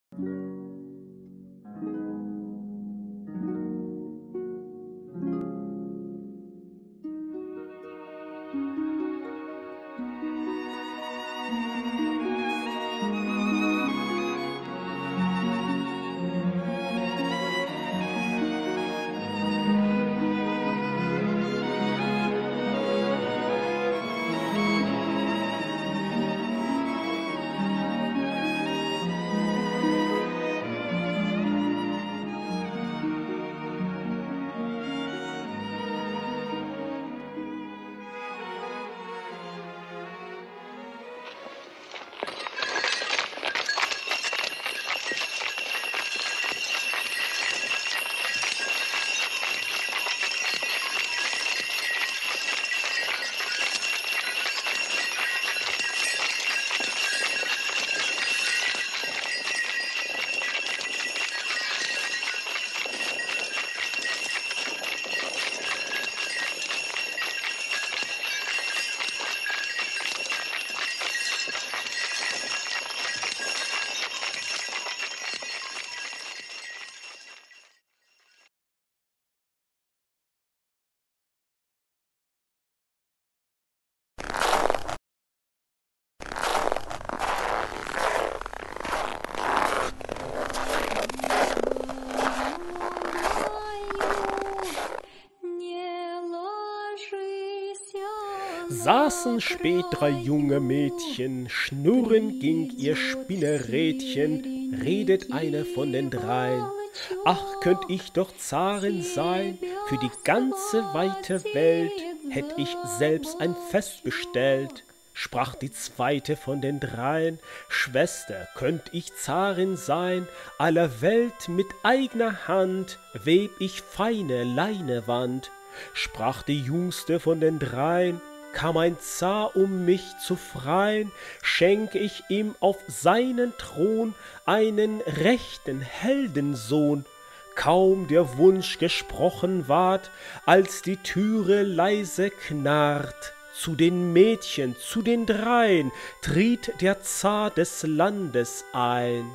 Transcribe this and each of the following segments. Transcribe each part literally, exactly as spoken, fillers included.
Saßen spät drei junge Mädchen, schnurren ging ihr Spinnerädchen, redet eine von den dreien. Ach, könnt ich doch Zarin sein, für die ganze weite Welt, hätt ich selbst ein Fest bestellt. Sprach die zweite von den dreien, Schwester, könnt ich Zarin sein, aller Welt mit eigner Hand web ich feine Leinewand. Sprach die jüngste von den dreien, kam ein Zar, um mich zu freien, schenk ich ihm auf seinen Thron einen rechten Heldensohn. Kaum der Wunsch gesprochen ward, als die Türe leise knarrt. Zu den Mädchen, zu den dreien, tritt der Zar des Landes ein.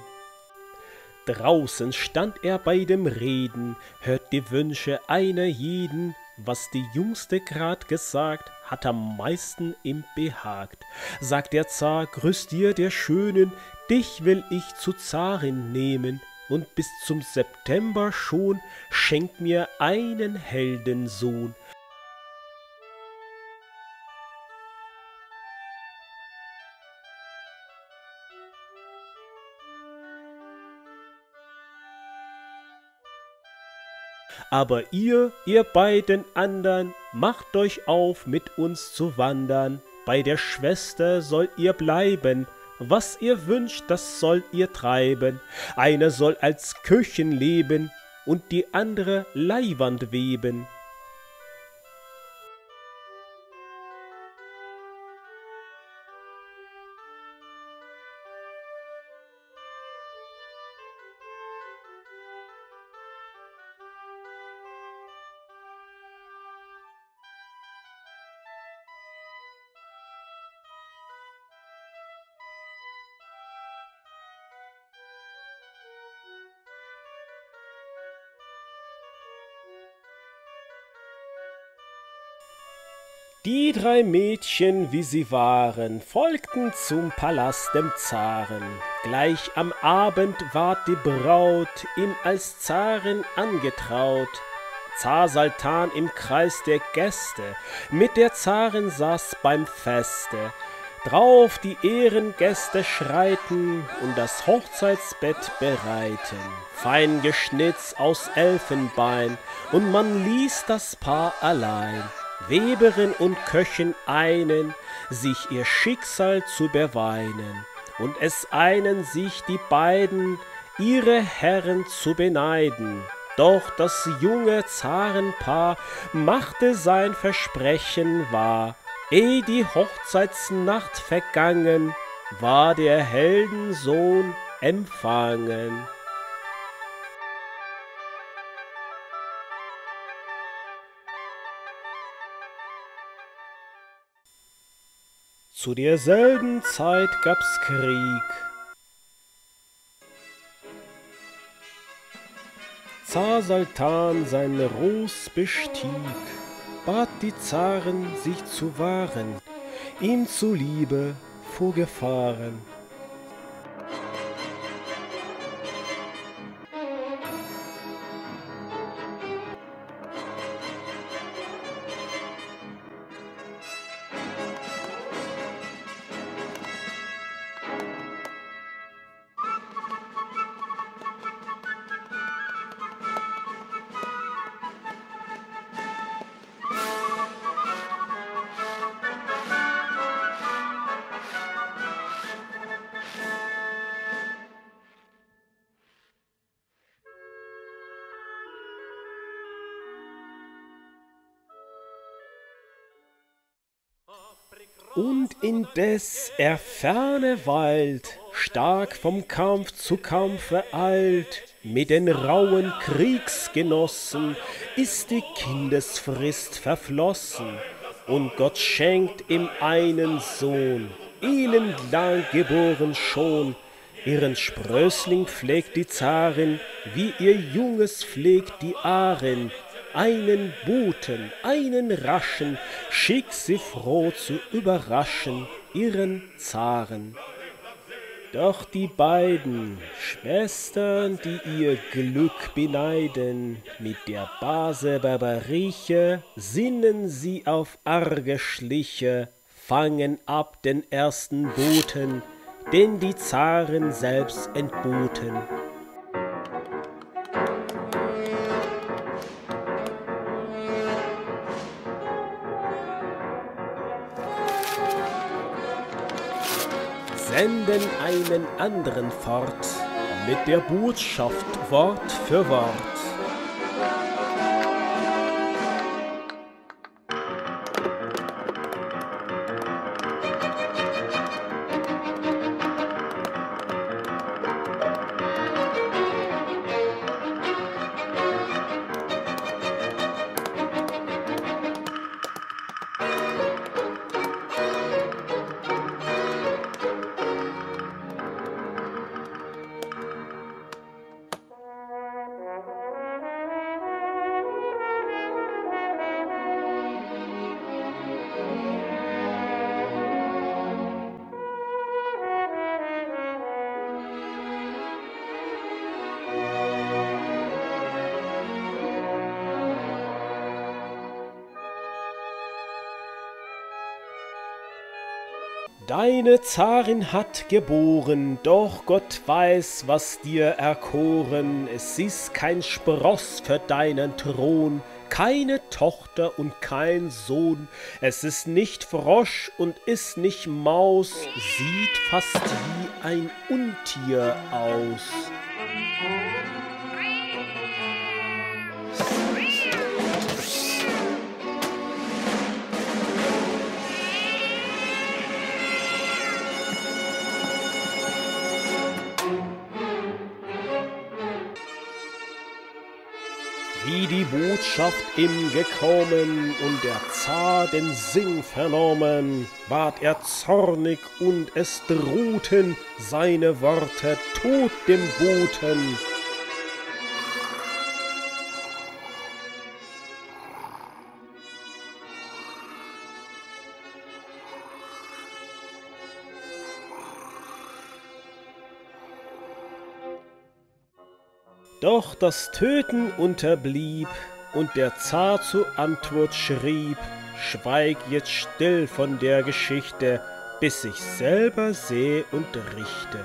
Draußen stand er bei dem Reden, hört die Wünsche einer jeden, was die Jüngste grad gesagt, hat am meisten ihm behagt. Sagt der Zar, grüß dir der Schönen, dich will ich zu Zarin nehmen, und bis zum September schon schenk mir einen Heldensohn. Aber ihr, ihr beiden andern, macht euch auf, mit uns zu wandern. Bei der Schwester sollt ihr bleiben, was ihr wünscht, das sollt ihr treiben. Eine soll als Köchin leben und die andere Leiwand weben. Die drei Mädchen, wie sie waren, folgten zum Palast dem Zaren. Gleich am Abend ward die Braut ihm als Zarin angetraut. Zar Saltan im Kreis der Gäste mit der Zarin saß beim Feste. Drauf die Ehrengäste schreiten und das Hochzeitsbett bereiten. Fein geschnitzt aus Elfenbein, und man ließ das Paar allein. Weberin und Köchin einen, sich ihr Schicksal zu beweinen, und es einen sich die beiden, ihre Herren zu beneiden. Doch das junge Zarenpaar machte sein Versprechen wahr. Ehe die Hochzeitsnacht vergangen, war der Heldensohn empfangen. Zu derselben Zeit gab's Krieg. Zar Saltan sein Roß bestieg, bat die Zaren, sich zu wahren, ihm zuliebe vor Gefahren. Und indes er ferne weilt, stark vom Kampf zu Kampfe eilt, mit den rauen Kriegsgenossen ist die Kindesfrist verflossen, und Gott schenkt ihm einen Sohn, elendlang geboren schon. Ihren Sprössling pflegt die Zarin, wie ihr Junges pflegt die Arin. Einen Boten, einen raschen, schickt sie froh zu überraschen, ihren Zaren. Doch die beiden Schwestern, die ihr Glück beneiden, mit der Base Barbariche sinnen sie auf arge Schliche, fangen ab den ersten Boten, den die Zaren selbst entboten. Senden einen anderen fort, mit der Botschaft Wort für Wort. Deine Zarin hat geboren, doch Gott weiß, was dir erkoren. Es ist kein Spross für deinen Thron, keine Tochter und kein Sohn. Es ist nicht Frosch und ist nicht Maus, sieht fast wie ein Untier aus. Wie die Botschaft ihm gekommen und der Zar den Sinn vernommen, ward er zornig und es drohten seine Worte Tod dem Boten. Doch das Töten unterblieb, und der Zar zur Antwort schrieb: Schweig jetzt still von der Geschichte, bis ich selber seh und richte.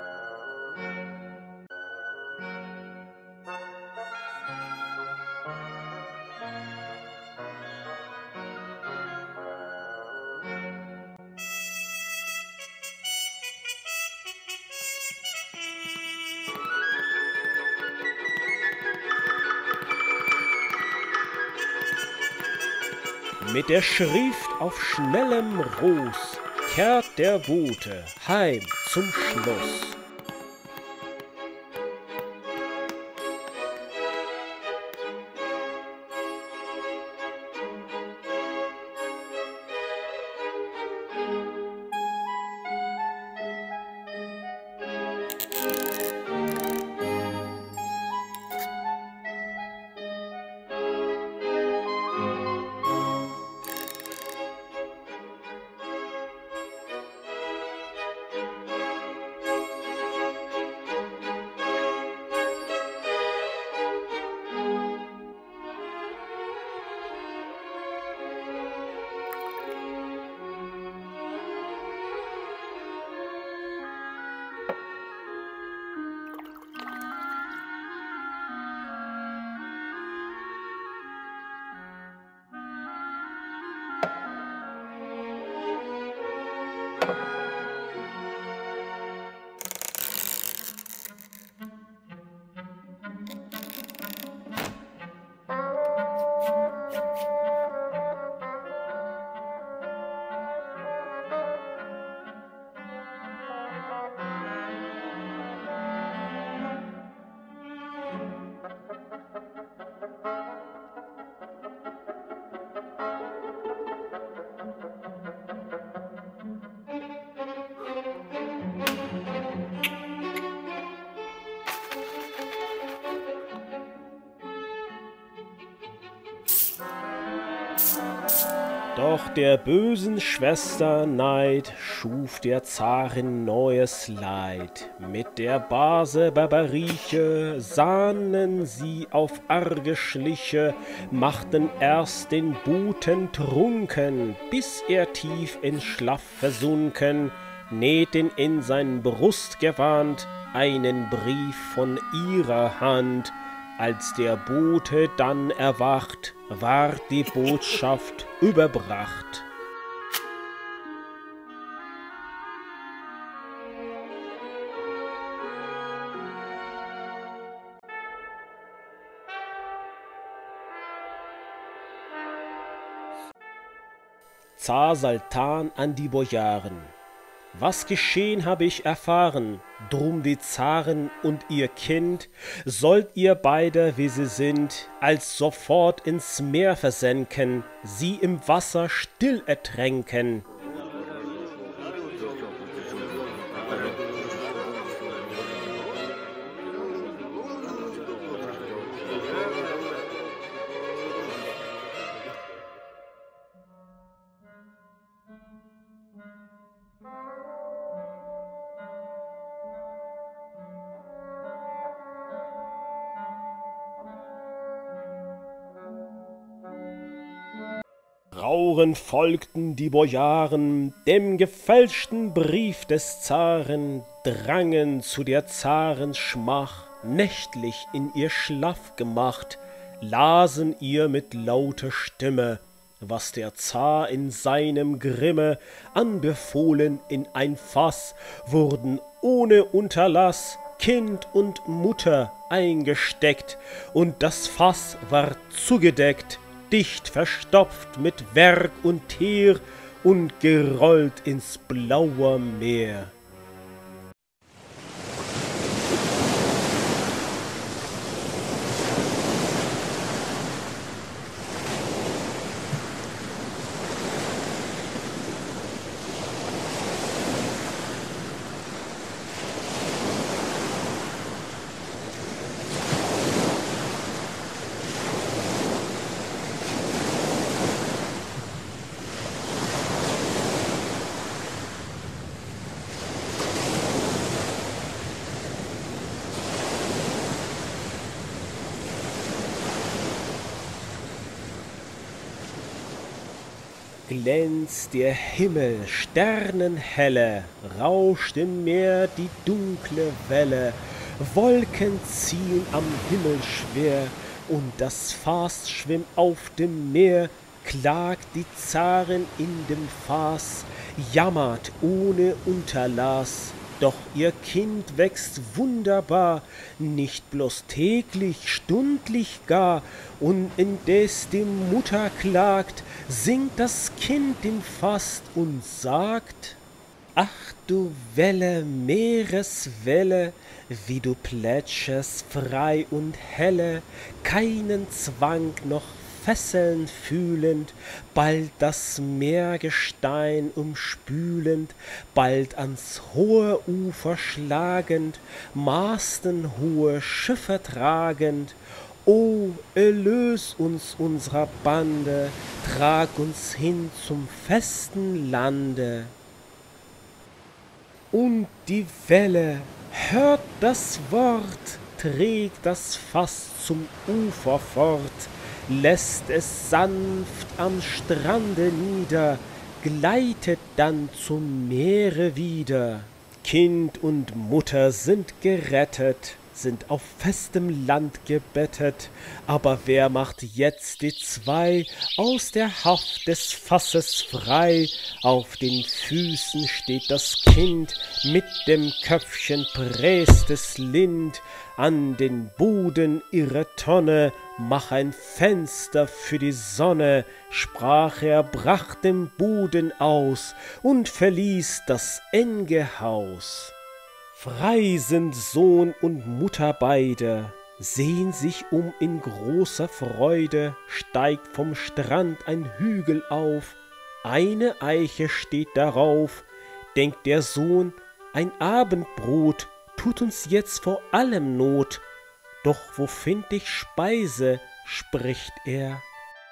Mit der Schrift auf schnellem Roß kehrt der Bote heim zum Schloss. Doch der bösen Schwester Neid schuf der Zarin neues Leid. Mit der Base Barbariche sahnen sie auf arge Schliche, machten erst den Buten trunken, bis er tief in Schlaf versunken, nähten in sein Brustgewand einen Brief von ihrer Hand. Als der Bote dann erwacht, ward die Botschaft überbracht. Zar Saltan an die Bojaren: Was geschehen, habe ich erfahren, drum die Zarin und ihr Kind sollt ihr beide, wie sie sind, als sofort ins Meer versenken, sie im Wasser still ertränken. Trauren folgten die Bojaren, dem gefälschten Brief des Zaren, drangen zu der Zarin Schmach, nächtlich in ihr Schlafgemach, lasen ihr mit lauter Stimme, was der Zar in seinem Grimme anbefohlen in ein Fass, wurden ohne Unterlass Kind und Mutter eingesteckt, und das Fass war zugedeckt, dicht verstopft mit Werk und Teer und gerollt ins blaue Meer. Glänzt der Himmel sternenhelle, rauscht im Meer die dunkle Welle, Wolken ziehen am Himmel schwer, und das Fass schwimmt auf dem Meer, klagt die Zarin in dem Fass, jammert ohne Unterlass. Doch ihr Kind wächst wunderbar, nicht bloß täglich, stundlich gar, und indes die Mutter klagt, singt das Kind im Fass und sagt: Ach du Welle, Meereswelle, wie du plätscherst frei und helle, keinen Zwang noch Fesseln fühlend, bald das Meergestein umspülend, bald ans hohe Ufer schlagend, mastenhohe Schiffe tragend. O, erlös uns unserer Bande, trag uns hin zum festen Lande. Und die Welle, hört das Wort, trägt das Fass zum Ufer fort, lässt es sanft am Strande nieder, gleitet dann zum Meere wieder. Kind und Mutter sind gerettet, sind auf festem Land gebettet, aber wer macht jetzt die zwei aus der Haft des Fasses frei? Auf den Füßen steht das Kind, mit dem Köpfchen bräst es Lind, an den Boden ihrer Tonne, mach ein Fenster für die Sonne, sprach er, brach den Boden aus und verließ das enge Haus. Frei sind Sohn und Mutter beide, sehn sich um in großer Freude, steigt vom Strand ein Hügel auf, eine Eiche steht darauf, denkt der Sohn, ein Abendbrot tut uns jetzt vor allem Not, doch wo find ich Speise, spricht er.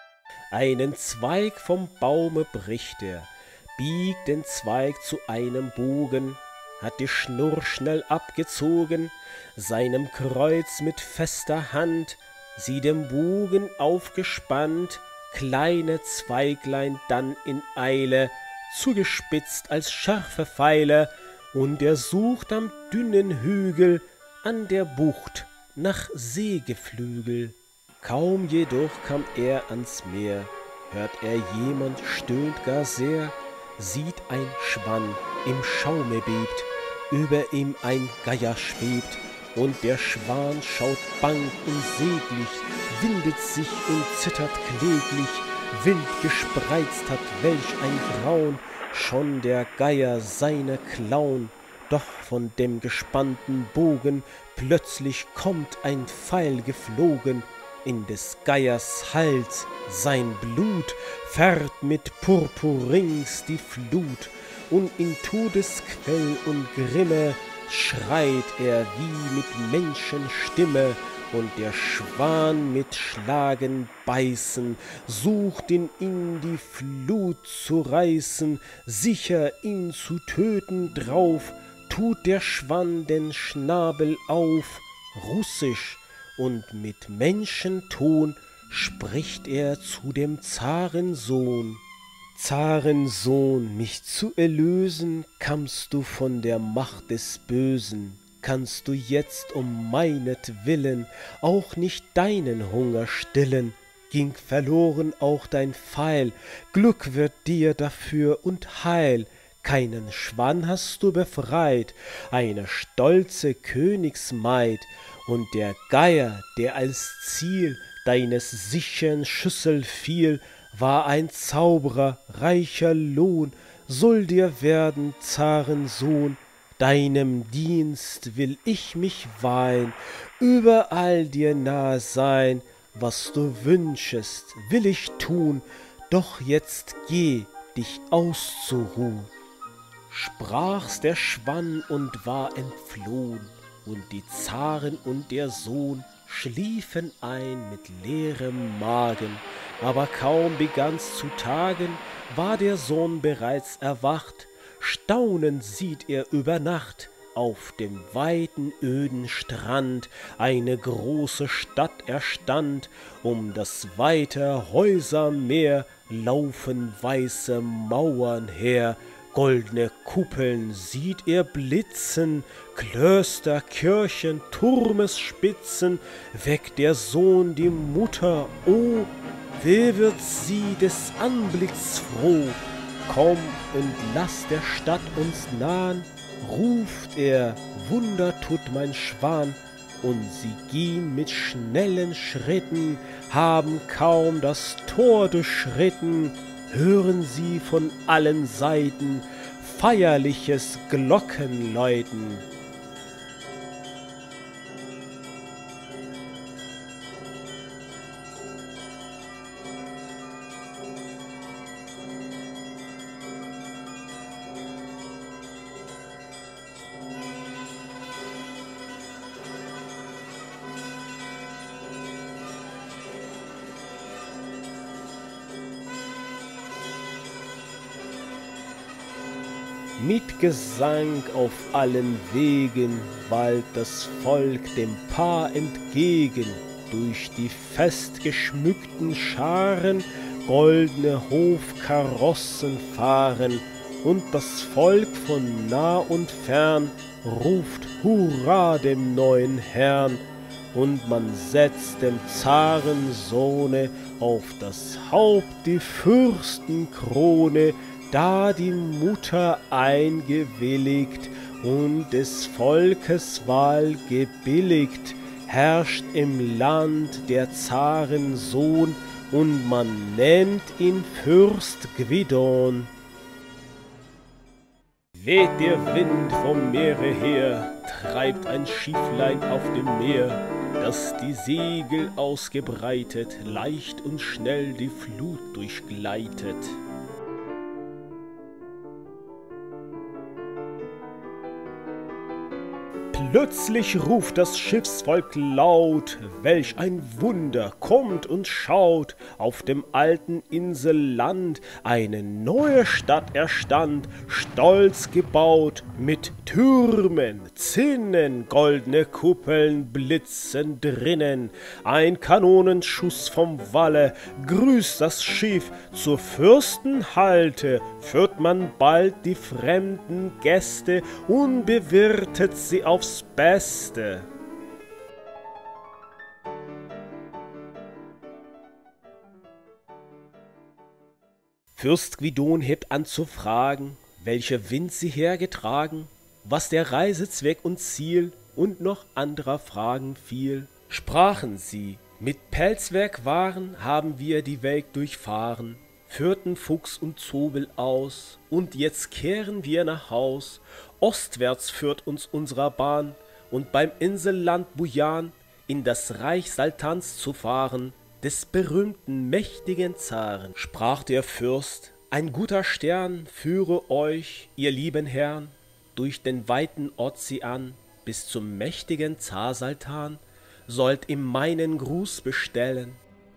Einen Zweig vom Baume bricht er, biegt den Zweig zu einem Bogen, hat die Schnur schnell abgezogen, seinem Kreuz mit fester Hand, sie dem Bogen aufgespannt, kleine Zweiglein dann in Eile, zugespitzt als scharfe Pfeile, und er sucht am dünnen Hügel an der Bucht nach Seegeflügel. Kaum jedoch kam er ans Meer, hört er jemand stöhnt gar sehr, sieht ein Schwann im Schaume bebt, über ihm ein Geier schwebt, und der Schwan schaut bang und seglich, windet sich und zittert kläglich, wild gespreizt hat welch ein Grauen, schon der Geier seine Klauen, doch von dem gespannten Bogen plötzlich kommt ein Pfeil geflogen, in des Geiers Hals sein Blut färbt mit Purpur rings die Flut, und in Todesquell und Grimme schreit er wie mit Menschenstimme, und der Schwan mit Schlagen, Beißen sucht ihn in die Flut zu reißen, sicher ihn zu töten drauf, tut der Schwan den Schnabel auf, russisch, und mit Menschenton spricht er zu dem Zarensohn. Zarensohn, mich zu erlösen, kamst du von der Macht des Bösen, kannst du jetzt um meinetwillen auch nicht deinen Hunger stillen, ging verloren auch dein Pfeil, Glück wird dir dafür und Heil, keinen Schwann hast du befreit, eine stolze Königsmaid, und der Geier, der als Ziel deines sichern Schüssel fiel, war ein Zauberer, reicher Lohn, soll dir werden, Zarensohn, deinem Dienst will ich mich weihen, überall dir nahe sein, was du wünschest, will ich tun, doch jetzt geh, dich auszuruhen. Sprach's der Schwann und war entflohn, und die Zaren und der Sohn schliefen ein mit leerem Magen, aber kaum begann's zu tagen, war der Sohn bereits erwacht, staunend sieht er über Nacht auf dem weiten öden Strand eine große Stadt erstand, um das weite Häusermeer laufen weiße Mauern her, goldne Kuppeln sieht er blitzen, Klöster, Kirchen, Turmesspitzen, weckt der Sohn die Mutter, oh, wer wird sie des Anblicks froh? Komm und lass der Stadt uns nahen, ruft er, Wunder tut mein Schwan, und sie gehen mit schnellen Schritten, haben kaum das Tor durchschritten, hören sie von allen Seiten feierliches Glockenläuten. Mit Gesang auf allen Wegen wallt das Volk dem Paar entgegen, durch die festgeschmückten Scharen goldene Hofkarossen fahren, und das Volk von nah und fern ruft Hurra dem neuen Herrn, und man setzt dem Zarensohne auf das Haupt die Fürstenkrone, da die Mutter eingewilligt und des Volkes Wahl gebilligt, herrscht im Land der Zarensohn, und man nennt ihn Fürst Gwidon. Weht der Wind vom Meere her, treibt ein Schifflein auf dem Meer, das die Segel ausgebreitet, leicht und schnell die Flut durchgleitet. Plötzlich ruft das Schiffsvolk laut, welch ein Wunder, kommt und schaut, auf dem alten Inselland eine neue Stadt erstand, stolz gebaut, mit Türmen, Zinnen, goldene Kuppeln blitzen drinnen, ein Kanonenschuss vom Walle, grüßt das Schiff, zur Fürstenhalte, führt man bald die fremden Gäste und bewirtet sie aufs Beste. Fürst Gvidon hebt an zu fragen, welcher Wind sie hergetragen, was der Reisezweck und Ziel und noch anderer Fragen viel. Sprachen sie, mit Pelzwerk Waren haben wir die Welt durchfahren, führten Fuchs und Zobel aus, und jetzt kehren wir nach Haus. Ostwärts führt uns unserer Bahn, und beim Inselland Bujan in das Reich Saltans zu fahren, des berühmten mächtigen Zaren. Sprach der Fürst, ein guter Stern führe euch, ihr lieben Herren, durch den weiten Ozean bis zum mächtigen Zar Saltan, sollt ihm meinen Gruß bestellen.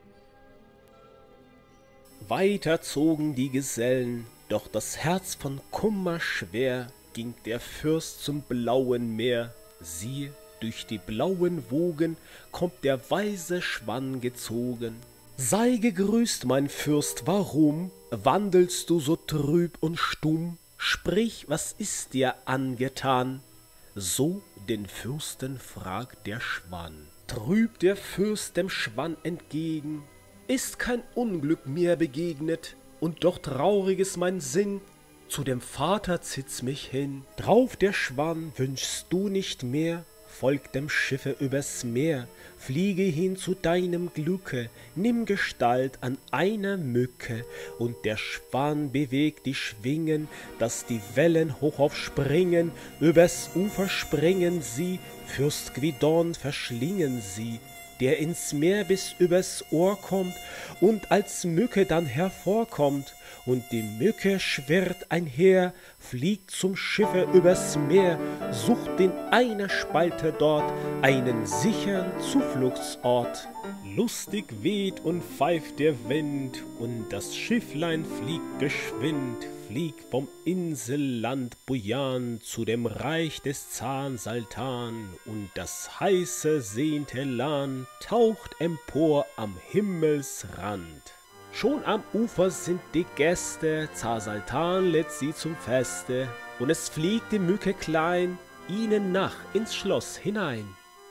Weiter zogen die Gesellen, doch das Herz von Kummer schwer, ging der Fürst zum blauen Meer. Siehe, durch die blauen Wogen kommt der weise Schwann gezogen. Sei gegrüßt, mein Fürst, warum wandelst du so trüb und stumm? Sprich, was ist dir angetan? So den Fürsten fragt der Schwann. Trüb der Fürst dem Schwann entgegen, ist kein Unglück mir begegnet, und doch traurig ist mein Sinn, zu dem Vater zieht's mich hin. Drauf der Schwann, wünschst du nicht mehr, folg dem Schiffe übers Meer, fliege hin zu deinem Glücke, nimm Gestalt an einer Mücke, und der Schwan bewegt die Schwingen, dass die Wellen hoch aufspringen, übers Ufer springen sie, Fürst Gvidon verschlingen sie, der ins Meer bis übers Ohr kommt und als Mücke dann hervorkommt, und die Mücke schwirrt einher, fliegt zum Schiffe übers Meer, sucht in einer Spalte dort einen sichern Zufluchtsort. Lustig weht und pfeift der Wind, und das Schifflein fliegt geschwind, fliegt vom Inselland Bujan zu dem Reich des Zaren Saltan, und das heiße sehnte Land taucht empor am Himmelsrand. Schon am Ufer sind die Gäste, Zar Saltan lädt sie zum Feste, und es fliegt die Mücke klein ihnen nach ins Schloss hinein.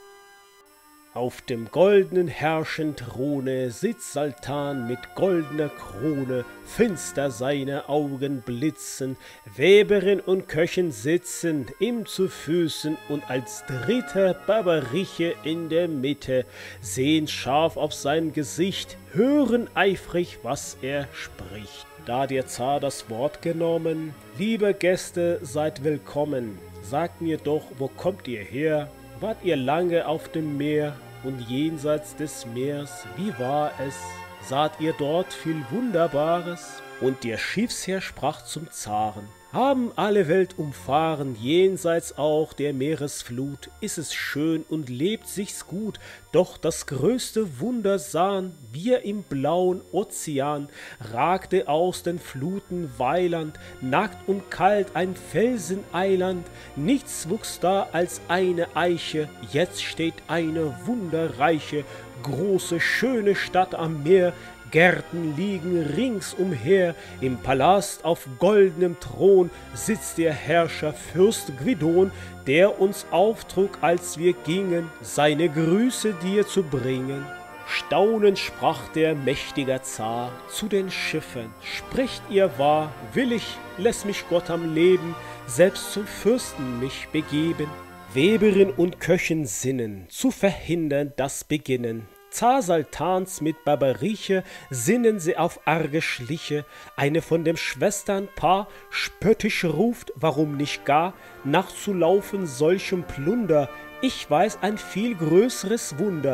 Auf dem goldenen Herrschenthrone sitzt Saltan mit goldener Krone, finster seine Augen blitzen, Weberin und Köchin sitzen ihm zu Füßen, und als dritter Barbariche in der Mitte, sehen scharf auf sein Gesicht, hören eifrig, was er spricht. Da der Zar das Wort genommen: Liebe Gäste, seid willkommen, sagt mir doch, wo kommt ihr her? Wart ihr lange auf dem Meer und jenseits des Meers, wie war es? Saht ihr dort viel Wunderbares? Und der Schiffsherr sprach zum Zaren: Haben alle Welt umfahren, jenseits auch der Meeresflut, ist es schön und lebt sich's gut, doch das größte Wunder sahen wir im blauen Ozean, ragte aus den Fluten Weiland, nackt und kalt ein Felseneiland, nichts wuchs da als eine Eiche, jetzt steht eine wunderreiche, große, schöne Stadt am Meer, Gärten liegen ringsumher, im Palast auf goldenem Thron sitzt der Herrscher Fürst Gvidon, der uns auftrug, als wir gingen, seine Grüße dir zu bringen. Staunend sprach der mächtige Zar zu den Schiffen: Spricht ihr wahr, willig lässt mich Gott am Leben, selbst zum Fürsten mich begeben. Weberin und Köchin sinnen, zu verhindern das Beginnen. Zar Saltans mit Barbariche sinnen sie auf arge Schliche, eine von dem Schwesternpaar spöttisch ruft, warum nicht gar nachzulaufen solchem Plunder, ich weiß ein viel größeres Wunder.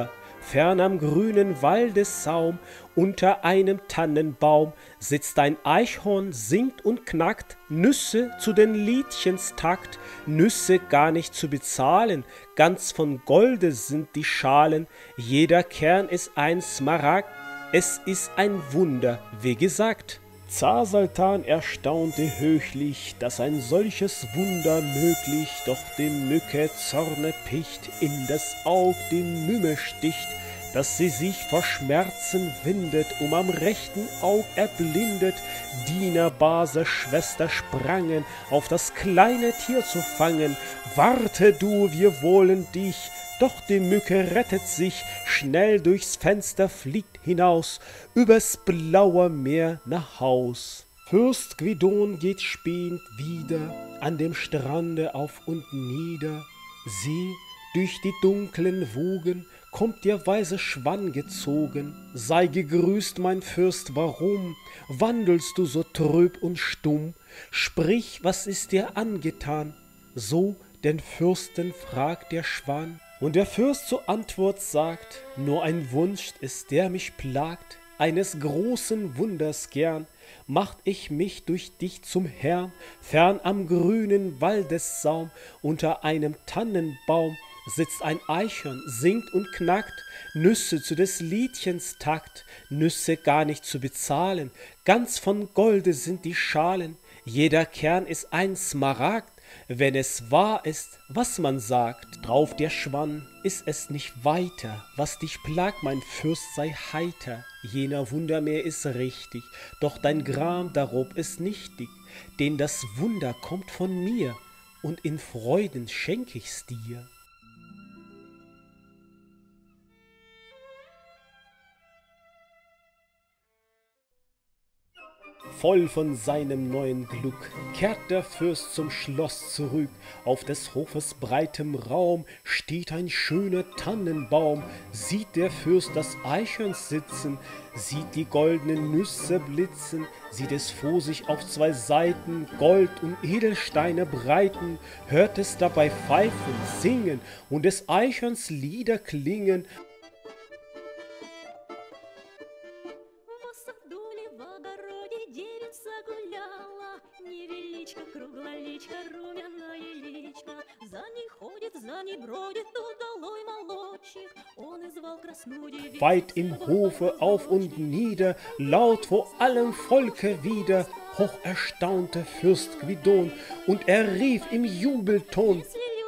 fern am grünen Waldessaum, unter einem Tannenbaum, sitzt ein Eichhorn, singt und knackt, Nüsse zu den Liedchens Takt, Nüsse gar nicht zu bezahlen, ganz von Golde sind die Schalen, jeder Kern ist ein Smaragd, es ist ein Wunder, wie gesagt. Zar Saltan erstaunte höchlich, dass ein solches Wunder möglich, doch dem Mücke Zorne picht, in das Aug den Mümme sticht, dass sie sich vor Schmerzen windet, um am rechten Aug erblindet. Diener, Base, Schwester sprangen, auf das kleine Tier zu fangen. Warte du, wir wollen dich. Doch die Mücke rettet sich, schnell durchs Fenster fliegt hinaus, übers blaue Meer nach Haus. Fürst Gvidon geht spähend wieder, an dem Strande auf und nieder. Sieh, durch die dunklen Wogen kommt der weise Schwann gezogen. Sei gegrüßt, mein Fürst, warum wandelst du so trüb und stumm? Sprich, was ist dir angetan? So den Fürsten fragt der Schwan. Und der Fürst zur Antwort sagt, nur ein Wunsch ist, der mich plagt, eines großen Wunders gern, macht ich mich durch dich zum Herrn, fern am grünen Waldessaum, unter einem Tannenbaum, sitzt ein Eichhorn, singt und knackt, Nüsse zu des Liedchens Takt, Nüsse gar nicht zu bezahlen, ganz von Golde sind die Schalen, jeder Kern ist ein Smaragd, wenn es wahr ist, was man sagt, drauf der Schwann, ist es nicht weiter, was dich plagt, mein Fürst, sei heiter, jener Wundermeer ist richtig, doch dein Gram darob ist nichtig, denn das Wunder kommt von mir, und in Freuden schenk ich's dir. Voll von seinem neuen Glück kehrt der Fürst zum Schloss zurück. Auf des Hofes breitem Raum steht ein schöner Tannenbaum. Sieht der Fürst das Eichhorn sitzen, sieht die goldenen Nüsse blitzen, sieht es vor sich auf zwei Seiten Gold und Edelsteine breiten, hört es dabei pfeifen, singen und des Eichhorns Lieder klingen. Невеличко, круглоличко, румяная личка, за ней ходит, за ней бродит удалой молодчик, он извал красную девицу. Weit im Hofe auf und nieder, laut vor allem Volke wieder, hoch erstaunte Fürst Gvidon, und er rief im Jubelton: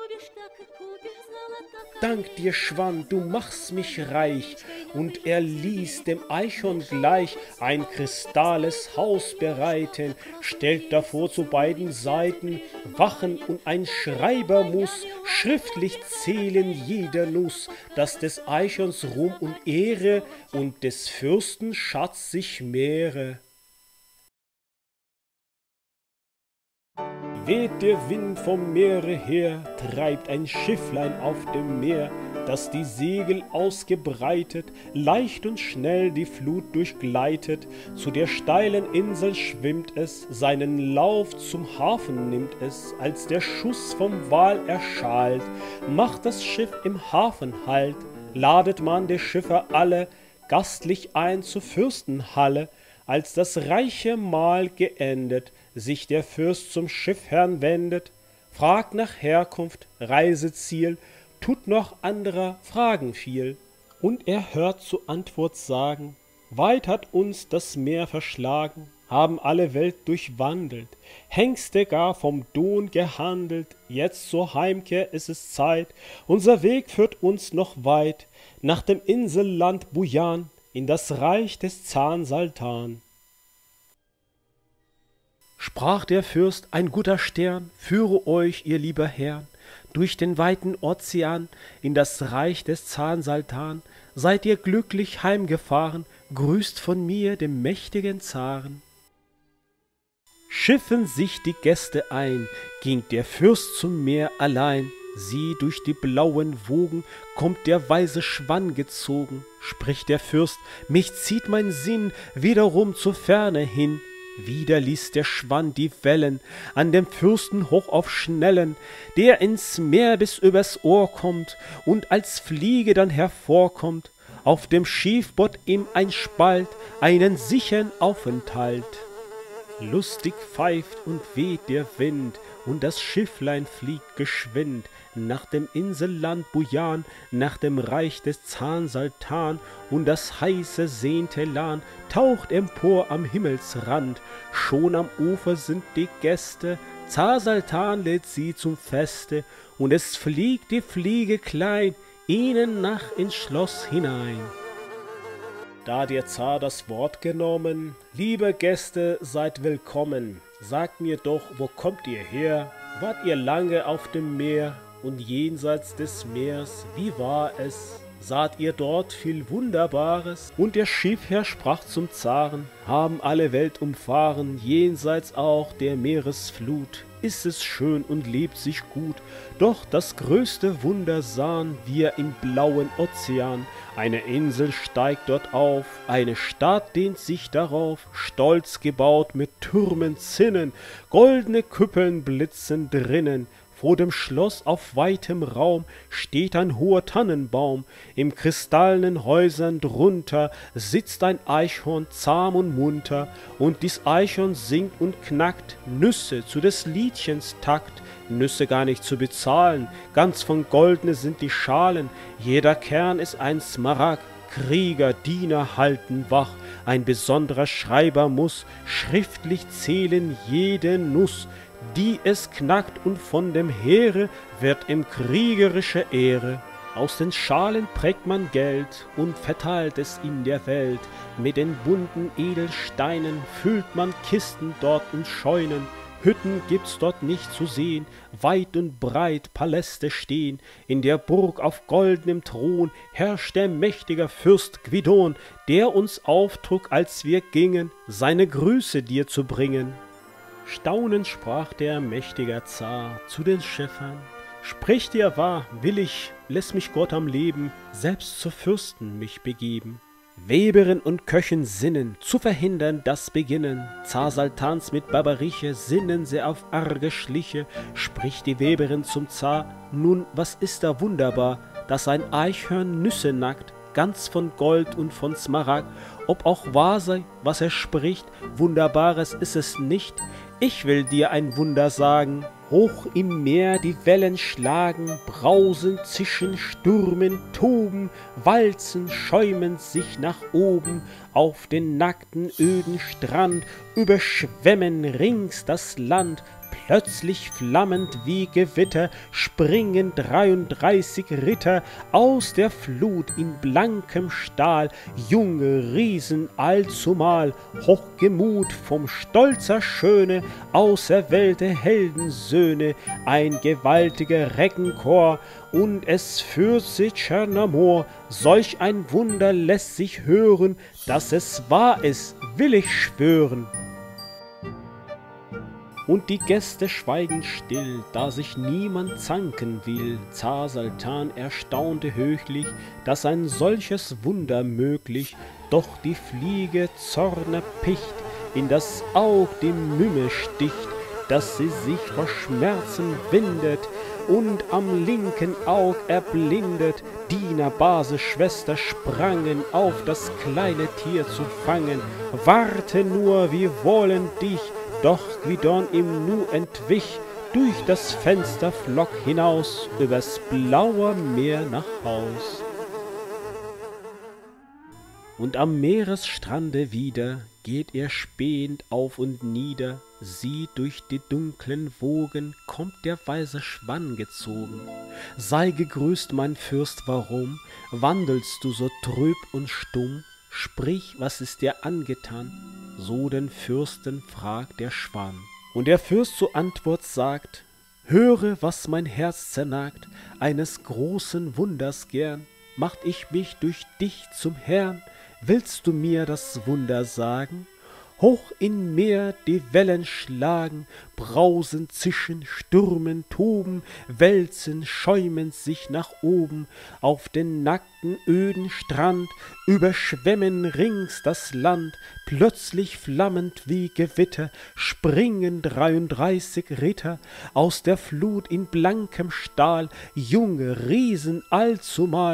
Dank dir, Schwann, du machst mich reich. Und er ließ dem Eichhorn gleich ein kristalles Haus bereiten, stellt davor zu beiden Seiten Wachen, und ein Schreiber muß schriftlich zählen jeder Nuss, dass des Eichhorns Ruhm und Ehre und des Fürsten Schatz sich mehre. Weht der Wind vom Meere her, treibt ein Schifflein auf dem Meer, das die Segel ausgebreitet, leicht und schnell die Flut durchgleitet. Zu der steilen Insel schwimmt es, seinen Lauf zum Hafen nimmt es, als der Schuss vom Wal erschallt, macht das Schiff im Hafen Halt, ladet man der Schiffer alle gastlich ein zur Fürstenhalle. Als das reiche Mahl geendet, sich der Fürst zum Schiffherrn wendet, fragt nach Herkunft, Reiseziel, tut noch anderer Fragen viel. Und er hört zur Antwort sagen: Weit hat uns das Meer verschlagen, haben alle Welt durchwandelt, Hengste gar vom Don gehandelt, jetzt zur Heimkehr ist es Zeit, unser Weg führt uns noch weit, nach dem Inselland Bujan, in das Reich des Zaren Saltan. Sprach der Fürst: Ein guter Stern führe euch, ihr lieber Herrn, durch den weiten Ozean in das Reich des Zaren Saltan. Seid ihr glücklich heimgefahren, grüßt von mir, dem mächtigen Zaren. Schiffen sich die Gäste ein, ging der Fürst zum Meer allein. Sieh, durch die blauen Wogen kommt der weise Schwann gezogen. Spricht der Fürst: Mich zieht mein Sinn wiederum zur Ferne hin. Wieder ließ der Schwann die Wellen an dem Fürsten hoch aufschnellen, der ins Meer bis übers Ohr kommt und als Fliege dann hervorkommt. auf dem Schiffboot ihm ein Spalt, einen sichern Aufenthalt. Lustig pfeift und weht der Wind, und das Schifflein fliegt geschwind nach dem Inselland Bujan, nach dem Reich des Zahnsaltan, und das heiße Seentelan taucht empor am Himmelsrand. Schon am Ufer sind die Gäste, Zahnsaltan lädt sie zum Feste, und es fliegt die Fliege klein ihnen nach ins Schloss hinein. Da der Zar das Wort genommen: Liebe Gäste, seid willkommen, sagt mir doch, wo kommt ihr her? Wart ihr lange auf dem Meer und jenseits des Meers, wie war es? Saht ihr dort viel Wunderbares? Und der Schiffherr sprach zum Zaren: Haben alle Welt umfahren, jenseits auch der Meeresflut, ist es schön und lebt sich gut. Doch das größte Wunder sahen wir im blauen Ozean. Eine Insel steigt dort auf, eine Stadt dehnt sich darauf, stolz gebaut mit Türmen, Zinnen, goldene Küppeln blitzen drinnen. Vor dem Schloss auf weitem Raum steht ein hoher Tannenbaum, im kristallenen Häusern drunter sitzt ein Eichhorn zahm und munter, und dies Eichhorn singt und knackt Nüsse zu des Liedchens Takt, Nüsse gar nicht zu bezahlen, ganz von Goldne sind die Schalen, jeder Kern ist ein Smaragd. Krieger, Diener halten wach, ein besonderer Schreiber muß schriftlich zählen jede Nuss, die es knackt, und von dem Heere wird ihm kriegerische Ehre. Aus den Schalen prägt man Geld und verteilt es in der Welt, mit den bunten Edelsteinen füllt man Kisten dort und Scheunen. Hütten gibt's dort nicht zu sehen, weit und breit Paläste stehen, in der Burg auf goldenem Thron herrscht der mächtige Fürst Gvidon, der uns auftrug, als wir gingen, seine Grüße dir zu bringen. Staunend sprach der mächtige Zar zu den Schiffern: Spricht ihr wahr, willig, lässt mich Gott am Leben, selbst zu Fürsten mich begeben. Weberin und Köchin sinnen, zu verhindern das Beginnen Zasaltans mit Barbariche, sinnen sie auf arge Schliche. Spricht die Weberin zum Zar: Nun, was ist da wunderbar, dass ein Eichhörn Nüsse nackt, ganz von Gold und von Smaragd? Ob auch wahr sei, was er spricht, Wunderbares ist es nicht. Ich will dir ein Wunder sagen: Hoch im Meer die Wellen schlagen, brausen, zischen, stürmen, toben, walzen, schäumen sich nach oben, auf den nackten, öden Strand, überschwemmen rings das Land. Plötzlich flammend wie Gewitter springen dreiunddreißig Ritter aus der Flut in blankem Stahl, junge Riesen allzumal, hochgemut vom stolzer Schöne, auserwählte Heldensöhne, ein gewaltiger Reckenchor, und es führt sie Tschernomor. Solch ein Wunder lässt sich hören, dass es wahr ist, will ich schwören. Und die Gäste schweigen still, da sich niemand zanken will. Zar Saltan erstaunte höchlich, dass ein solches Wunder möglich, doch die Fliege zornerpicht, in das Aug die Mümme sticht, dass sie sich vor Schmerzen windet und am linken Aug erblindet. Diener, Base, Schwester sprangen auf, das kleine Tier zu fangen. Warte nur, wir wollen dich. Doch Gvidon ihm nu entwich, durch das Fenster flock hinaus, übers blaue Meer nach Haus. Und am Meeresstrande wieder geht er spähend auf und nieder, sieht durch die dunklen Wogen, kommt der weise Schwann gezogen. Sei gegrüßt, mein Fürst, warum wandelst du so trüb und stumm? Sprich, was ist dir angetan? So den Fürsten fragt der Schwan. Und der Fürst zur Antwort sagt: Höre, was mein Herz zernagt, eines großen Wunders gern, macht ich mich durch dich zum Herrn. Willst du mir das Wunder sagen? Hoch im Meer die Wellen schlagen, brausen, zischen, stürmen, toben, wälzen, schäumen sich nach oben, auf den nackten, öden Strand, überschwemmen rings das Land, plötzlich flammend wie Gewitter, springen dreiunddreißig Ritter aus der Flut in blankem Stahl, junge Riesen allzumal,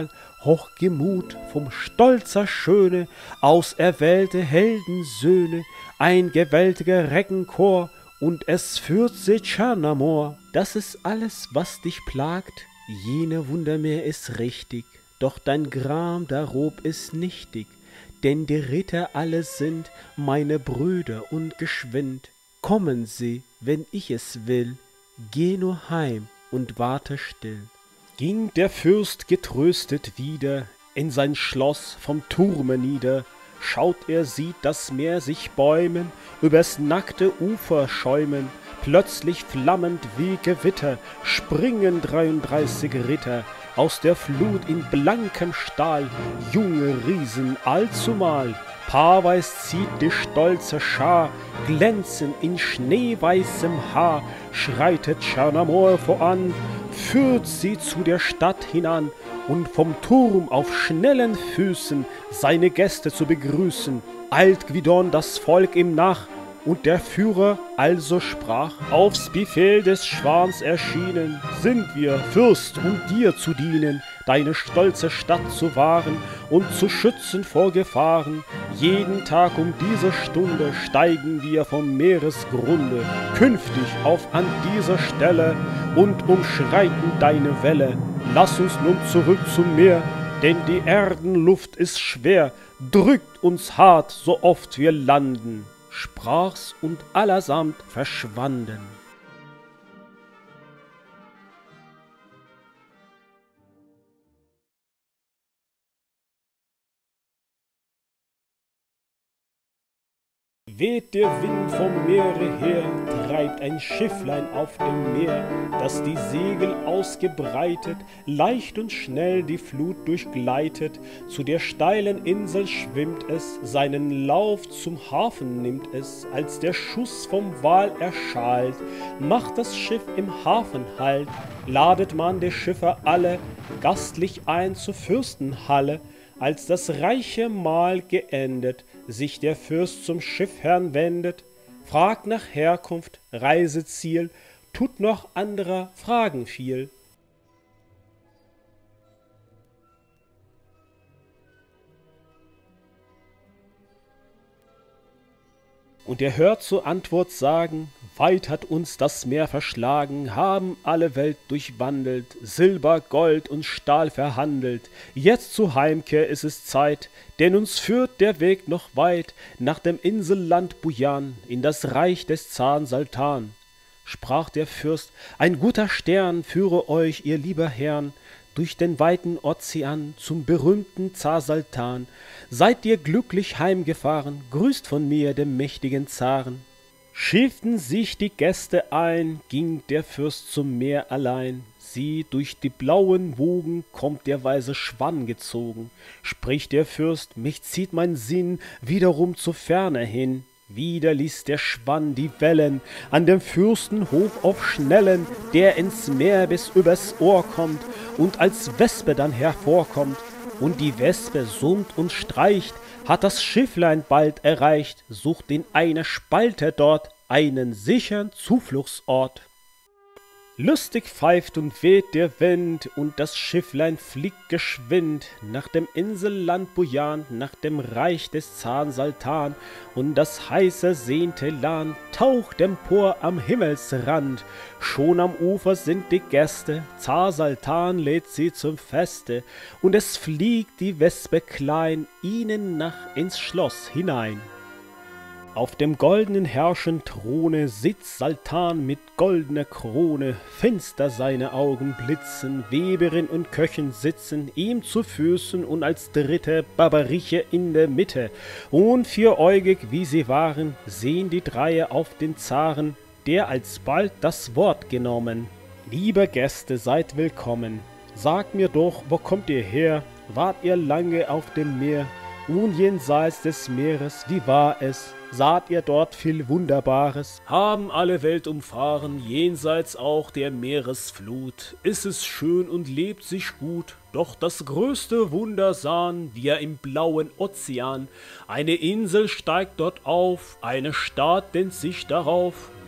Hochgemut vom stolzer Schöne, auserwählte Heldensöhne, ein gewaltiger Reckenchor, und es führt sie Tschernamor. Das ist alles, was dich plagt, jene Wundermeer ist richtig, doch dein Gram darob ist nichtig, denn die Ritter alle sind meine Brüder und geschwind. Kommen sie, wenn ich es will, geh nur heim und warte still. Ging der Fürst getröstet wieder in sein Schloss vom Turme nieder, schaut er, sieht das Meer sich bäumen, übers nackte Ufer schäumen, plötzlich flammend wie Gewitter, springen dreiunddreißig Ritter, aus der Flut in blankem Stahl, junge Riesen allzumal, paarweis zieht die stolze Schar, glänzend in schneeweißem Haar, schreitet Tschernamor voran, führt sie zu der Stadt hinan, und vom Turm auf schnellen Füßen seine Gäste zu begrüßen, eilt Gwyddon das Volk ihm nach, und der Führer also sprach: Aufs Befehl des Schwans erschienen sind wir, Fürst, um dir zu dienen, deine stolze Stadt zu wahren und zu schützen vor Gefahren. Jeden Tag um diese Stunde steigen wir vom Meeresgrunde künftig auf an dieser Stelle und umschreiten deine Welle. Lass uns nun zurück zum Meer, denn die Erdenluft ist schwer, drückt uns hart, so oft wir landen. Sprach's und allersamt verschwanden. Weht der Wind vom Meere her, treibt ein Schifflein auf dem Meer, das die Segel ausgebreitet, leicht und schnell die Flut durchgleitet. Zu der steilen Insel schwimmt es, seinen Lauf zum Hafen nimmt es. Als der Schuss vom Wal erschallt, macht das Schiff im Hafen Halt. Ladet man die Schiffer alle gastlich ein zur Fürstenhalle. Als das reiche Mahl geendet, sich der Fürst zum Schiffherrn wendet, fragt nach Herkunft, Reiseziel, tut noch anderer Fragen viel. Und er hört zur Antwort sagen: Weit hat uns das Meer verschlagen, haben alle Welt durchwandelt, Silber, Gold und Stahl verhandelt. Jetzt zur Heimkehr ist es Zeit, denn uns führt der Weg noch weit nach dem Inselland Bujan, in das Reich des Zaren Saltan. Sprach der Fürst: Ein guter Stern führe euch, ihr lieber Herrn, durch den weiten Ozean zum berühmten Zar Saltan. Seid ihr glücklich heimgefahren, grüßt von mir, dem mächtigen Zaren. Schifften sich die Gäste ein, ging der Fürst zum Meer allein. Sieh, durch die blauen Wogen kommt der weise Schwann gezogen. Spricht der Fürst: Mich zieht mein Sinn wiederum zur Ferne hin. Wieder ließ der Schwann die Wellen an dem Fürstenhof aufschnellen, der ins Meer bis übers Ohr kommt und als Wespe dann hervorkommt. Und die Wespe summt und streicht, hat das Schifflein bald erreicht, sucht in einer Spalte dort einen sichern Zufluchtsort. Lustig pfeift und weht der Wind, und das Schifflein fliegt geschwind nach dem Inselland Bujan, nach dem Reich des Zaren Saltan, und das heiße sehnte Land taucht empor am Himmelsrand. Schon am Ufer sind die Gäste, Zar Saltan lädt sie zum Feste, und es fliegt die Wespe klein ihnen nach ins Schloss hinein. Auf dem goldenen Herrschenthrone sitzt Saltan mit goldener Krone, finster seine Augen blitzen, Weberin und Köchin sitzen ihm zu Füßen und als dritte Barbariche in der Mitte. Und vieräugig wie sie waren, sehen die Dreie auf den Zaren, der alsbald das Wort genommen. Liebe Gäste, seid willkommen, sagt mir doch, wo kommt ihr her? Wart ihr lange auf dem Meer? Und jenseits des Meeres, wie war es? Saht ihr dort viel Wunderbares? Haben alle Welt umfahren, jenseits auch der Meeresflut. Ist es schön und lebt sich gut, doch das größte Wunder sahen wir im blauen Ozean. Eine Insel steigt dort auf, eine Stadt dehnt sich darauf,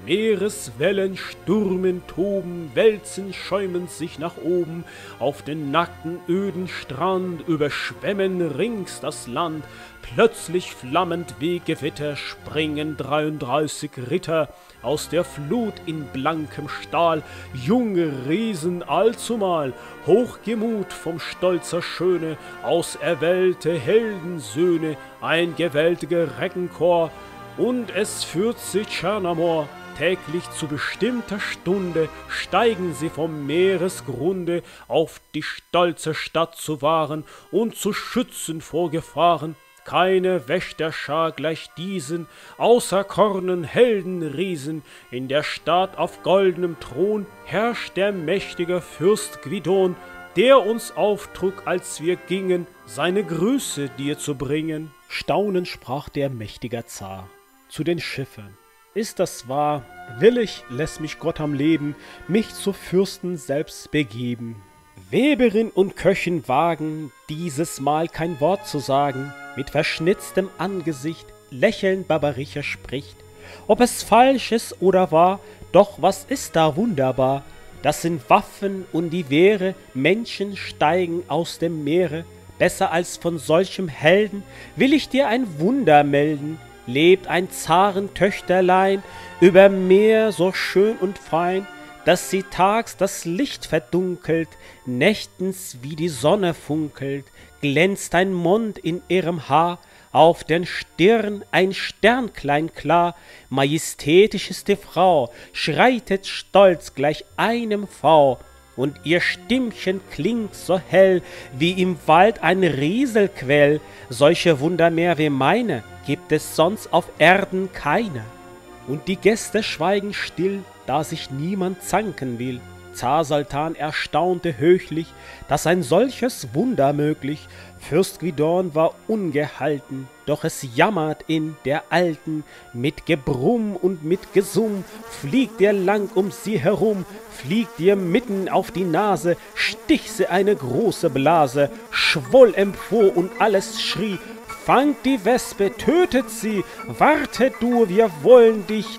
Meereswellen stürmen, toben, wälzen, schäumen sich nach oben, auf den nackten, öden Strand überschwemmen rings das Land. Plötzlich flammend wie Gewitter springen dreiunddreißig Ritter aus der Flut in blankem Stahl, junge Riesen allzumal, hochgemut vom stolzer Schöne, auserwählte Heldensöhne, ein gewaltiger Reckenchor, und es führt sie Tschernamor. Täglich zu bestimmter Stunde steigen sie vom Meeresgrunde auf die stolze Stadt zu wahren und zu schützen vor Gefahren. Keine Wächterschar gleich diesen, auserkornen Heldenriesen. In der Stadt auf goldenem Thron herrscht der mächtige Fürst Gvidon, der uns auftrug, als wir gingen, seine Grüße dir zu bringen. Staunend sprach der mächtige Zar zu den Schiffen: Ist das wahr? Willig lässt mich Gott am Leben, mich zu Fürsten selbst begeben. Weberin und Köchin wagen, dieses Mal kein Wort zu sagen. Mit verschnitztem Angesicht lächelnd Barbaricha spricht: Ob es falsch ist oder wahr, doch was ist da wunderbar? Das sind Waffen und die Wehre, Menschen steigen aus dem Meere. Besser als von solchem Helden will ich dir ein Wunder melden. Lebt ein Zarentöchterlein über Meer so schön und fein, dass sie tags das Licht verdunkelt, nächtens wie die Sonne funkelt, glänzt ein Mond in ihrem Haar, auf den Stirn ein Sternklein klar, majestätisch ist die Frau, schreitet stolz gleich einem V, und ihr Stimmchen klingt so hell, wie im Wald ein Rieselquell. Solche Wunder mehr wie meine gibt es sonst auf Erden keine. Und die Gäste schweigen still, da sich niemand zanken will. Zar Sultan erstaunte höchlich, dass ein solches Wunder möglich. Fürst Gvidon war ungehalten, doch es jammert in der Alten. Mit Gebrumm und mit Gesumm fliegt er lang um sie herum, fliegt ihr mitten auf die Nase, stich sie eine große Blase, schwoll empor und alles schrie: Fangt die Wespe, tötet sie, warte du, wir wollen dich.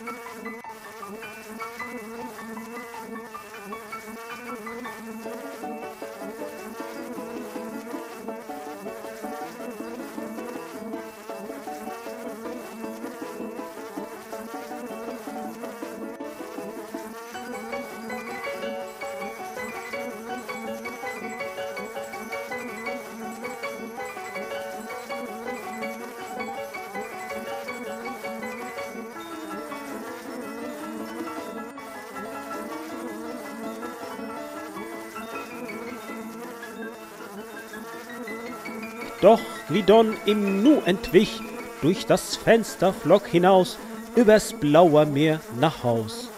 Doch Gvidon im Nu entwich, durch das Fenster flog hinaus, übers blaue Meer nach Haus.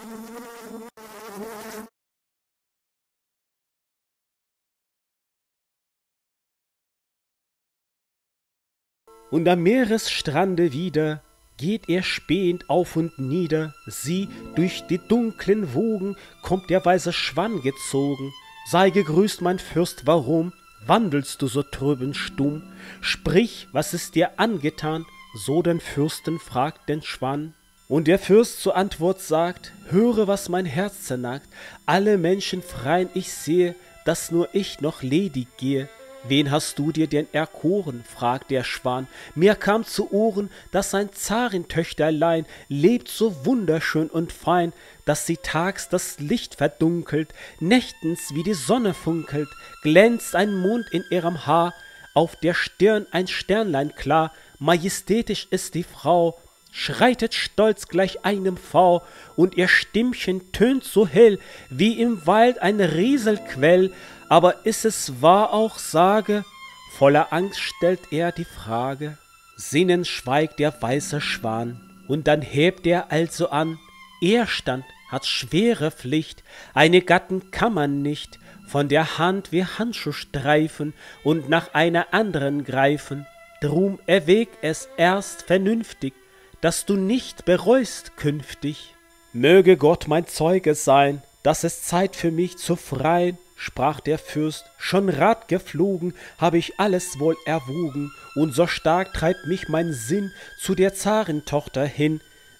Und am Meeresstrande wieder geht er spähend auf und nieder, sieh, durch die dunklen Wogen kommt der weiße Schwann gezogen. Sei gegrüßt, mein Fürst, warum wandelst du so trüben stumm? Sprich, was ist dir angetan? So den Fürsten fragt den Schwann. Und der Fürst zur Antwort sagt: Höre, was mein Herz zernagt. Alle Menschen freien ich sehe, dass nur ich noch ledig gehe. Wen hast du dir denn erkoren? Fragt der Schwan. Mir kam zu Ohren, dass ein Zarentöchterlein lebt so wunderschön und fein, dass sie tags das Licht verdunkelt, nächtens wie die Sonne funkelt, glänzt ein Mond in ihrem Haar, auf der Stirn ein Sternlein klar, majestätisch ist die Frau, schreitet stolz gleich einem V, und ihr Stimmchen tönt so hell, wie im Wald ein Rieselquell. Aber ist es wahr auch, sage? Voller Angst stellt er die Frage. Sinnend schweigt der weiße Schwan, und dann hebt er also an: Ehestand hat schwere Pflicht, eine Gatten kann man nicht von der Hand wie Handschuh streifen und nach einer anderen greifen. Drum erwäg es erst vernünftig, dass du nicht bereust künftig. Möge Gott mein Zeuge sein, dass es Zeit für mich zu freien, sprach der Fürst, schon Rat geflogen, hab ich alles wohl erwogen, und so stark treibt mich mein Sinn zu der Zarentochter hin.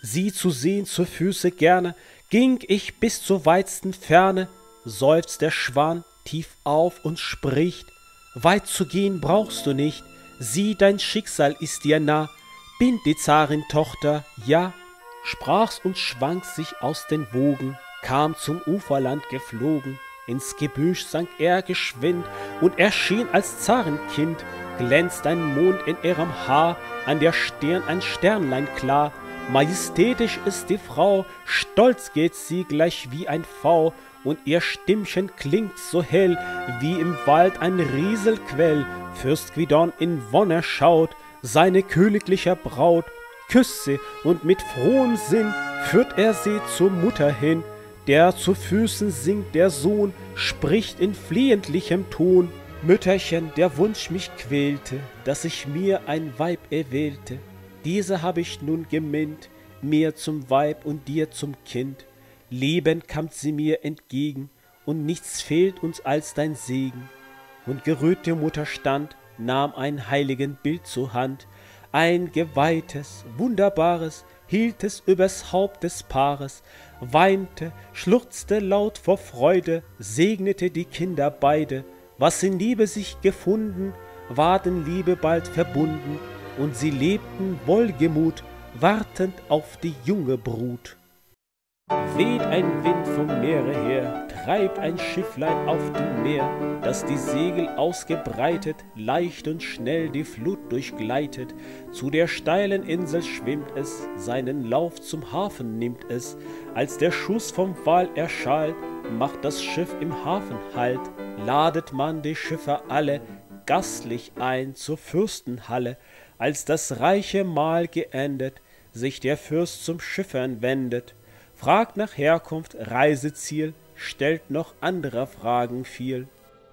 sie zu sehen zu Füße gerne, ging ich bis zur weitsten Ferne, seufzt der Schwan tief auf und spricht, weit zu gehen brauchst du nicht, sieh, dein Schicksal ist dir nah, bin die Zarentochter, ja. Sprach's und schwang sich aus den Wogen, kam zum Uferland geflogen, ins Gebüsch sank er geschwind und erschien als Zarenkind, glänzt ein Mond in ihrem Haar, an der Stirn ein Sternlein klar, majestätisch ist die Frau, stolz geht sie gleich wie ein V, und ihr Stimmchen klingt so hell, wie im Wald ein Rieselquell, Fürst Gwyddon in Wonne schaut, seine königlicher Braut, küsst sie, und mit frohem Sinn führt er sie zur Mutter hin, der zu Füßen sinkt der Sohn, spricht in flehentlichem Ton, Mütterchen, der Wunsch mich quälte, dass ich mir ein Weib erwählte, diese hab ich nun geminnt, mir zum Weib und dir zum Kind, lebend kam sie mir entgegen, und nichts fehlt uns als dein Segen. Und gerührte Mutter stand, nahm ein heiligen Bild zur Hand, ein geweihtes, wunderbares, hielt es übers Haupt des Paares, weinte, schluchzte laut vor Freude, segnete die Kinder beide, was in Liebe sich gefunden, ward in Liebe bald verbunden, und sie lebten wohlgemut, wartend auf die junge Brut. Weht ein Wind vom Meere her, treibt ein Schifflein auf dem Meer, das die Segel ausgebreitet, leicht und schnell die Flut durchgleitet. Zu der steilen Insel schwimmt es, seinen Lauf zum Hafen nimmt es. Als der Schuss vom Wal erschallt, macht das Schiff im Hafen Halt. Ladet man die Schiffer alle gastlich ein zur Fürstenhalle. Als das reiche Mahl geendet, sich der Fürst zum Schiffern wendet, fragt nach Herkunft, Reiseziel, stellt noch anderer Fragen viel.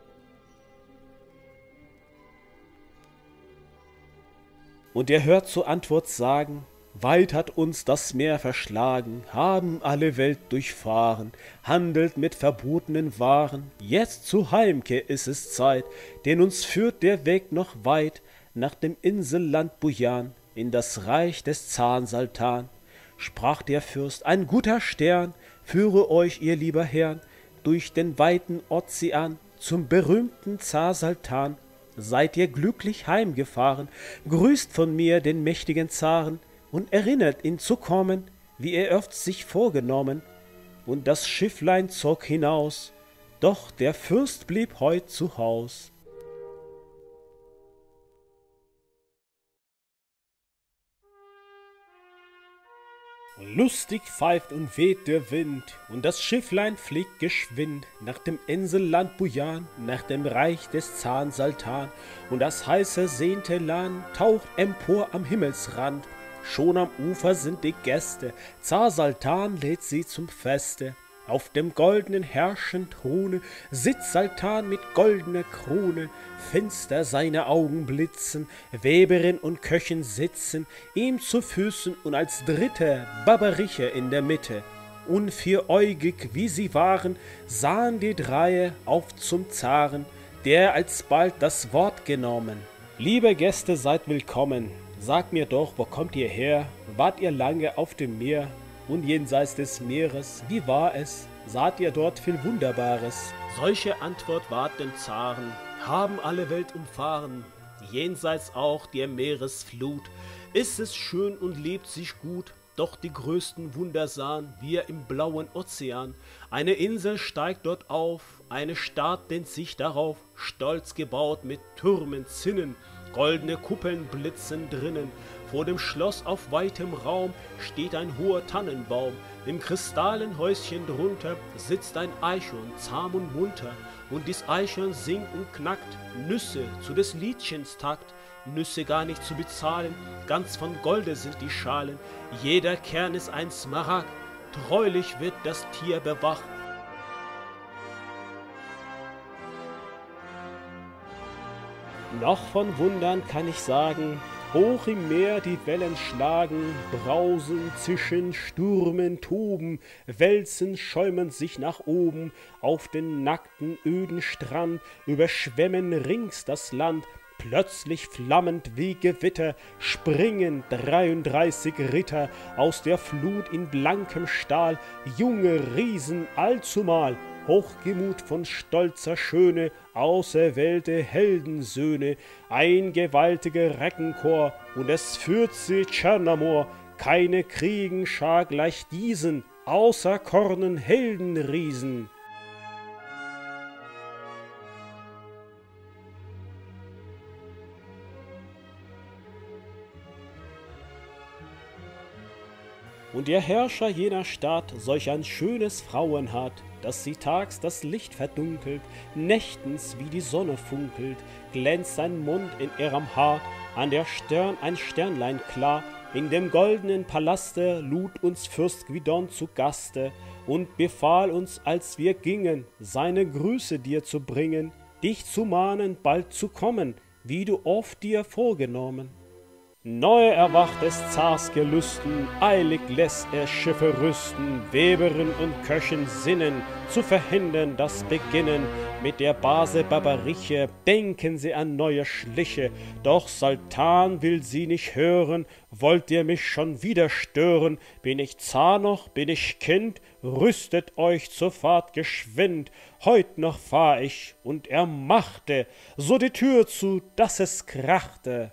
Und er hört zur Antwort sagen, weit hat uns das Meer verschlagen, haben alle Welt durchfahren, handelt mit verbotenen Waren, jetzt zur Heimkehr ist es Zeit, denn uns führt der Weg noch weit, nach dem Inselland Bujan, in das Reich des Zaren Saltan. Sprach der Fürst, ein guter Stern, führe euch, ihr lieber Herrn, durch den weiten Ozean zum berühmten Zar Saltan. Seid ihr glücklich heimgefahren, grüßt von mir den mächtigen Zaren und erinnert ihn zu kommen, wie er oft sich vorgenommen. Und das Schifflein zog hinaus, doch der Fürst blieb heut zu Haus. Lustig pfeift und weht der Wind, und das Schifflein fliegt geschwind nach dem Inselland Bujan, nach dem Reich des Zaren Saltan, und das heiße sehnte Land taucht empor am Himmelsrand. Schon am Ufer sind die Gäste, Zar Saltan lädt sie zum Feste. Auf dem goldenen herrschenden Throne sitzt Saltan mit goldener Krone, finster seine Augen blitzen, Weberin und Köchin sitzen ihm zu Füßen und als Dritte Baberiche in der Mitte. Und vieräugig wie sie waren, sahen die Dreie auf zum Zaren, der alsbald das Wort genommen. Liebe Gäste, seid willkommen, sagt mir doch, wo kommt ihr her? Wart ihr lange auf dem Meer? Und jenseits des Meeres, wie war es? Saht ihr dort viel Wunderbares? Solche Antwort ward den Zaren, haben alle Welt umfahren, jenseits auch der Meeresflut. Ist es schön und lebt sich gut, doch die größten Wunder sahen wir im blauen Ozean. Eine Insel steigt dort auf, eine Stadt dehnt sich darauf, stolz gebaut mit Türmen, Zinnen, goldene Kuppeln blitzen drinnen. Vor dem Schloss auf weitem Raum steht ein hoher Tannenbaum. Im Kristallenhäuschen drunter sitzt ein Eichhorn, zahm und munter. Und dies Eichhorn singt und knackt Nüsse zu des Liedchens Takt. Nüsse gar nicht zu bezahlen, ganz von Golde sind die Schalen. Jeder Kern ist ein Smaragd, treulich wird das Tier bewacht. Noch von Wundern kann ich sagen, hoch im Meer die Wellen schlagen, brausen, zischen, stürmen, toben, wälzen, schäumen sich nach oben, auf den nackten, öden Strand, überschwemmen rings das Land, Plötzlich flammend wie Gewitter springen dreiunddreißig Ritter aus der Flut in blankem Stahl, junge Riesen allzumal, Hochgemut von stolzer Schöne, auserwählte Heldensöhne, ein gewaltiger Reckenchor, und es führt sie Tschernomor, keine Kriegenschar gleich diesen, auserkornen Heldenriesen. Und der Herrscher jener Stadt solch ein schönes Frauen hat, dass sie tags das Licht verdunkelt, nächtens wie die Sonne funkelt, glänzt sein Mund in ihrem Haar, an der Stirn ein Sternlein klar, in dem goldenen Palaste lud uns Fürst Gvidon zu Gaste und befahl uns, als wir gingen, seine Grüße dir zu bringen, dich zu mahnen, bald zu kommen, wie du oft dir vorgenommen. Neu erwacht des Zars Gelüsten, eilig lässt er Schiffe rüsten, Weberin und Köchin sinnen, zu verhindern das Beginnen. Mit der Base Barbariche denken sie an neue Schliche, doch Sultan will sie nicht hören, wollt ihr mich schon wieder stören? Bin ich Zar noch, bin ich Kind, rüstet euch zur Fahrt geschwind. Heut noch fahr ich, und er machte so die Tür zu, dass es krachte.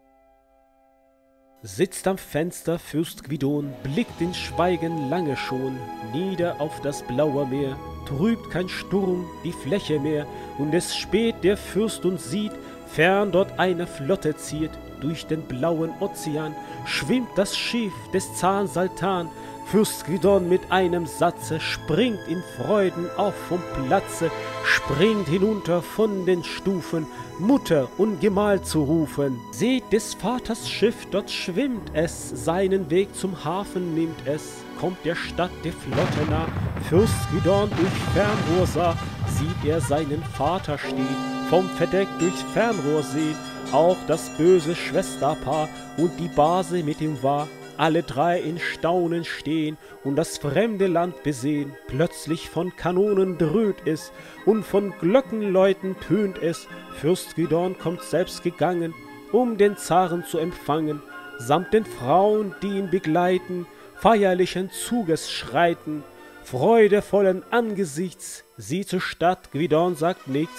Sitzt am Fenster Fürst Gvidon, blickt in Schweigen lange schon nieder auf das blaue Meer, trübt kein Sturm die Fläche mehr, und es späht der Fürst und sieht, fern dort eine Flotte zieht, durch den blauen Ozean schwimmt das Schiff des Zaren Sultan. Fürst Gvidon mit einem Satze springt in Freuden auf vom Platze, springt hinunter von den Stufen, Mutter und Gemahl zu rufen. Seht des Vaters Schiff, dort schwimmt es, seinen Weg zum Hafen nimmt es, kommt der Stadt die Flotte nah. Fürst Gvidon durch Fernrohr sah, sieht er seinen Vater stehen, vom Verdeck durchs Fernrohr sehen, auch das böse Schwesterpaar und die Base mit ihm war. Alle drei in Staunen stehen und das fremde Land besehen. Plötzlich von Kanonen dröhnt es und von Glockenläuten tönt es. Fürst Gvidon kommt selbst gegangen, um den Zaren zu empfangen, samt den Frauen, die ihn begleiten, feierlichen Zuges schreiten. Freudevollen Angesichts, sie zur Stadt, Gvidon sagt nichts.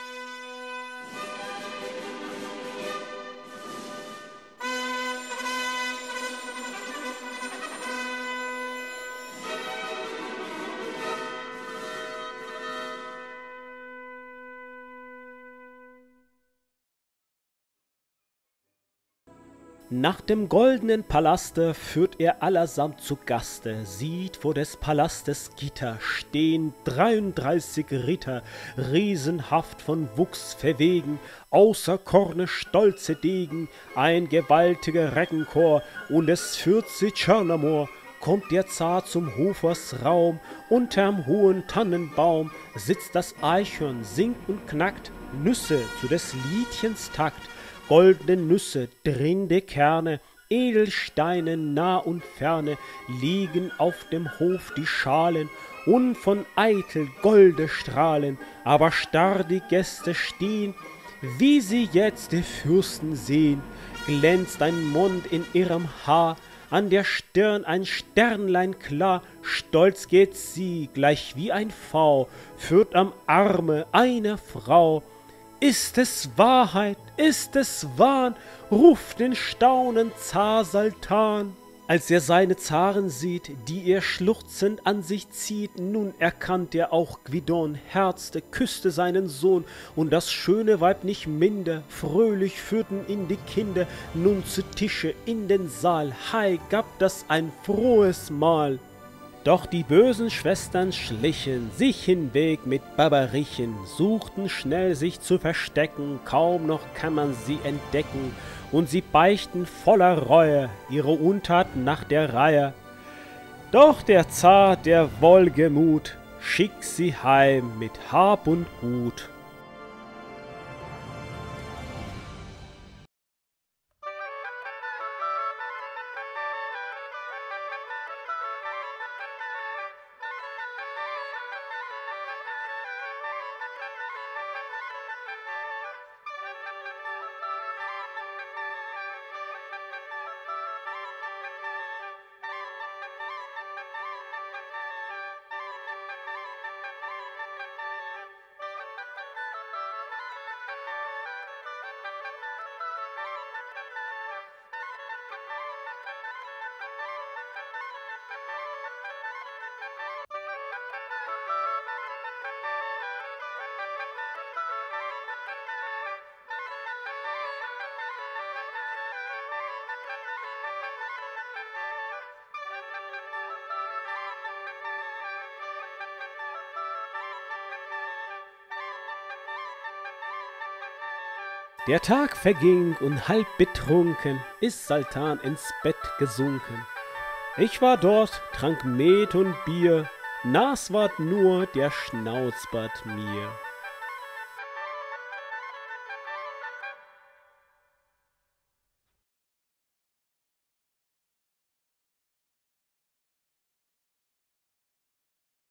Nach dem goldenen Palaste führt er allersamt zu Gaste, sieht vor des Palastes Gitter stehen dreiunddreißig Ritter, riesenhaft von Wuchs verwegen, außerkorne stolze Degen, ein gewaltiger Reckenchor, und es führt sie Tschernomor. Kommt der Zar zum Hofers Raum, unterm hohen Tannenbaum sitzt das Eichhorn, singt und knackt Nüsse zu des Liedchens Takt. Goldene Nüsse, drinde Kerne, Edelsteine nah und ferne, liegen auf dem Hof die Schalen, und von eitel Golde strahlen, aber starr die Gäste stehen, wie sie jetzt die Fürsten sehen, glänzt ein Mond in ihrem Haar, an der Stirn ein Sternlein klar, stolz geht sie, gleich wie ein V, führt am Arme eine Frau. Ist es Wahrheit, ist es Wahn, ruft in Staunen Zar Sultan. Als er seine Zaren sieht, die er schluchzend an sich zieht, nun erkannt er auch Gvidon, herzte, küsste seinen Sohn, und das schöne Weib nicht minder, fröhlich führten ihn die Kinder nun zu Tische in den Saal, hei, gab das ein frohes Mahl. Doch die bösen Schwestern schlichen sich hinweg mit Barbarichen, suchten schnell sich zu verstecken, kaum noch kann man sie entdecken, und sie beichten voller Reue ihre Untat nach der Reihe. Doch der Zar, der Wohlgemut, schickt sie heim mit Hab und Gut. Der Tag verging und halb betrunken ist Sultan ins Bett gesunken. Ich war dort, trank Met und Bier, nass ward nur der Schnauzbart mir.